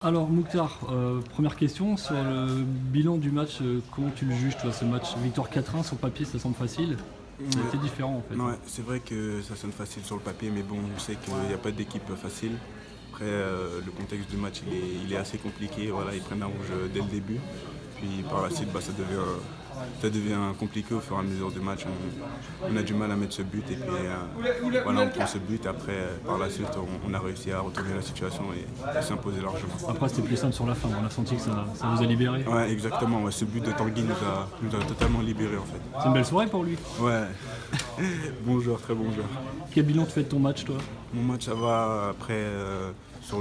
Alors Mouktar, première question sur le bilan du match, comment tu le juges toi ce match? Victoire 4-1 sur papier ça semble facile, ça a été différent en fait. Ouais, c'est vrai que ça sonne facile sur le papier, mais bon, on sait qu'il n'y a pas d'équipe facile. Après, le contexte du match il est assez compliqué. Voilà, ils prennent un rouge dès le début. Puis par la suite, ça devient compliqué au fur et à mesure du match. On a du mal à mettre ce but et puis voilà, on prend ce but. Après, par la suite, on a réussi à retourner la situation et s'imposer largement. Après c'était plus simple sur la fin, on a senti que ça vous a libéré. Ouais, exactement. Ouais, ce but de Tanguy nous a totalement libérés en fait. C'est une belle soirée pour lui. Ouais, bon joueur, très bon joueur. Quel bilan tu fais de ton match toi? Mon match, ça va. Après, sur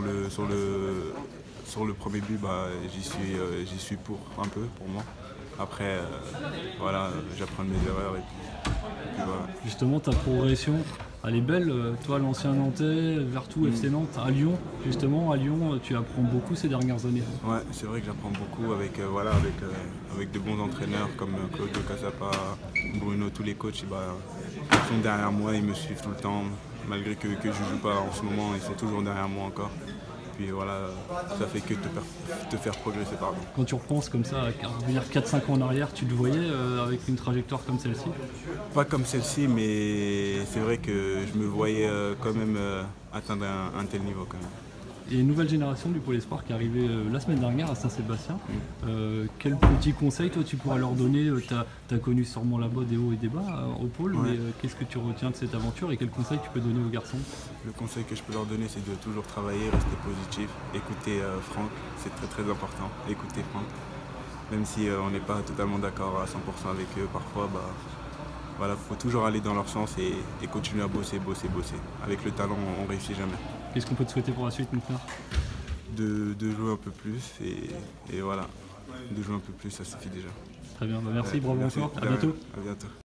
le premier but, bah, j'y suis pour un peu, pour moi. Après, voilà, j'apprends de mes erreurs et puis voilà. Justement ta progression, elle est belle, toi l'ancien Nantais, Vertou, FC Nantes, à Lyon, justement à Lyon tu apprends beaucoup ces dernières années. Ouais, c'est vrai que j'apprends beaucoup avec de bons entraîneurs comme Claude Cassapa, Bruno, tous les coachs, bah, ils sont derrière moi, ils me suivent tout le temps. Malgré que je ne joue pas en ce moment, ils sont toujours derrière moi encore. Puis voilà, ça fait que te faire progresser, pardon. Quand tu repenses comme ça, à revenir 4-5 ans en arrière, tu te voyais avec une trajectoire comme celle-ci? Pas comme celle-ci, mais c'est vrai que je me voyais quand même atteindre un tel niveau quand même. Il y a une nouvelle génération du Pôle Espoir qui est arrivée la semaine dernière à Saint-Sébastien. Quel petit conseil toi tu pourras leur donner? Tu as connu sûrement là-bas des hauts et des bas au Pôle, Ouais. mais qu'est-ce que tu retiens de cette aventure et quel conseil tu peux donner aux garçons? Le conseil que je peux leur donner, c'est de toujours travailler, rester positif, écouter Franck, c'est très très important, écouter Franck. Même si on n'est pas totalement d'accord à 100% avec eux, parfois, bah, voilà, faut toujours aller dans leur sens et continuer à bosser. Avec le talent, on réussit jamais. Qu'est-ce qu'on peut te souhaiter pour la suite, Mouktar? De jouer un peu plus et voilà, de jouer un peu plus, ça suffit déjà. Très bien, bah merci, Ouais, bravo merci. encore, à bientôt. À bientôt.